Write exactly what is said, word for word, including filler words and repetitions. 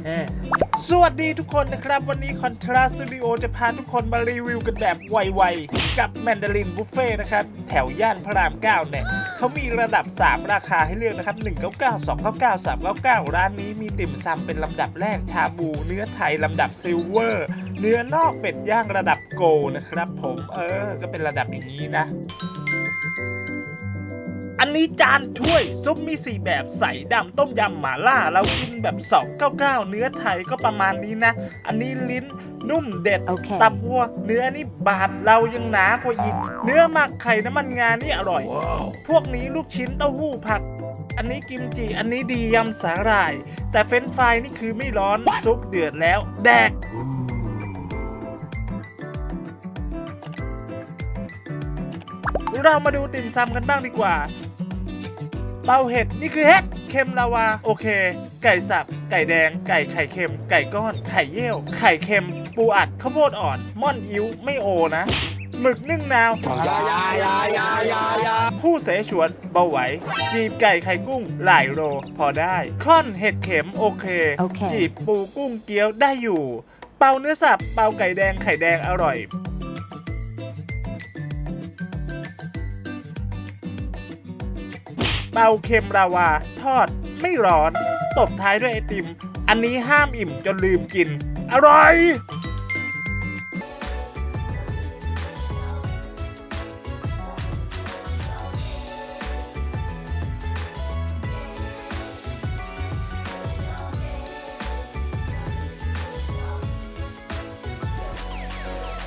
สวัสดีทุกคนนะครับวันนี้คอนทราสตูดิโอจะพาทุกคนมารีวิวกันแบบไวๆกับแมนดารินบุฟเฟ่นะครับแถวย่านพระรามเก้าเนี่ยเขามีระดับสามราคาให้เลือกนะครับหนึ่ง เก้า เก้า สอง เก้า เก้า สาม เก้า เก้าร้านนี้มีติ่มซำเป็นลำดับแรกชาบูเนื้อไทยลำดับซิลเวอร์เนื้อนอกเป็ดย่างระดับโกลนะครับผมเออก็เป็นระดับอย่างนี้นะอันนี้จานถ้วยซุปมีสี่แบบใสดำต้มยำหม่าล่าเรากินแบบสองเก้าเก้าเนื้อไทยก็ประมาณนี้นะอันนี้ลิ้นนุ่มเด็ด okay. ตับวัวเนื้อนี่บาดเรายังหนากว่าอีกเนื้อหมักไข่น้ำมันงานี่อร่อย wow. พวกนี้ลูกชิ้นเต้าหู้ผักอันนี้กิมจิอันนี้ดียำสาหร่ายแต่เฟรนช์ฟรายนี่คือไม่ร้อนซุปเดือดแล้วแดกเรามาดูติ่มซำกันบ้างดีกว่าเต้าเห็ดนี่คือเห็ดเค็มลาวาโอเคไก่สับไก่แดงไก่ไข่เค็มไก่ก้อนไข่เยี่ยวไข่เค็มปูอัดข้าวโพดอ่อนม่อนอิ้วไม่โอนะหมึกนึ่งนาวผู้เสฉวนเบาไหวจีบไก่ไข่กุ้งหลายโลพอได้ค่อนเห็ดเข็มโอเคจีบปูกุ้งเกี๊ยวได้อยู่เป่าเนื้อสับเป่าไก่แดงไข่แดงอร่อยเป่าเค็มราวาทอดไม่ร้อนตบท้ายด้วยไอติมอันนี้ห้ามอิ่มจนลืมกินอร่อย